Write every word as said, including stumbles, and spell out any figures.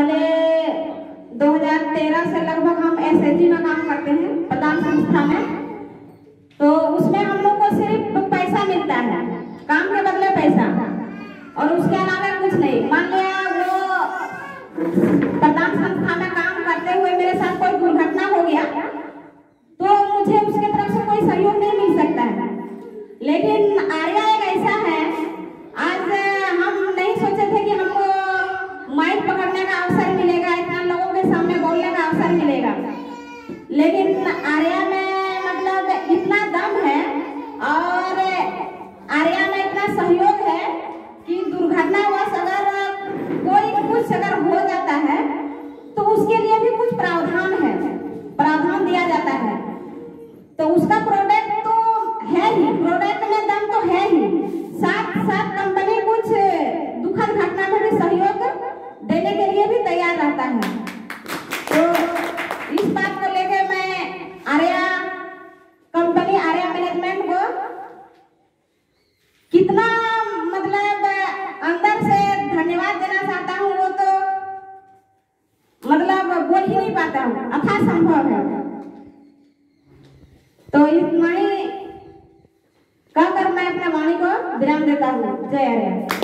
दो हज़ार तेरह से लगभग हम एसएचजी में काम करते हैं प्रधान संस्था में। तो उसमें हम लोग को सिर्फ पैसा मिलता है, काम के बदले पैसा, और उसके अलावा कुछ नहीं। मान लिया वो प्रधान संस्था में काम करते हुए मेरे साथ कोई दुर्घटना हो गया तो मुझे उसके तरफ से कोई सहयोग नहीं मिल सकता है। लेकिन आर्या एक ऐसा है, आज हम नहीं सोचे थे कि हमको माइक पकड़ने का अवसर मिलेगा, इतना लोगों के सामने बोलने का अवसर मिलेगा, लेकिन आर्या में मतलब इतना दम है और आर्या में इतना सहयोग है कि दुर्घटनावश अगर कोई कुछ अगर हो जाता है तो उसके लिए भी कुछ प्रावधान है, प्रावधान दिया जाता है। तो उसका प्रोडक्ट तो है ही, प्रोडक्ट में दम तो है ही, साथ साथ कंपनी कुछ दुखद घटना में भी सहयोग देने के लिए भी तैयार रहता है। तो इस बात को लेके मैं आर्या कंपनी, आर्या मैनेजमेंट को कितना मतलब अंदर से धन्यवाद देना चाहता हूँ, वो तो मतलब बोल ही नहीं पाता हूँ, अथा संभव है। तो इतना ही कहकर मैं अपने वाणी को विराम देता हूँ। जय आर्या।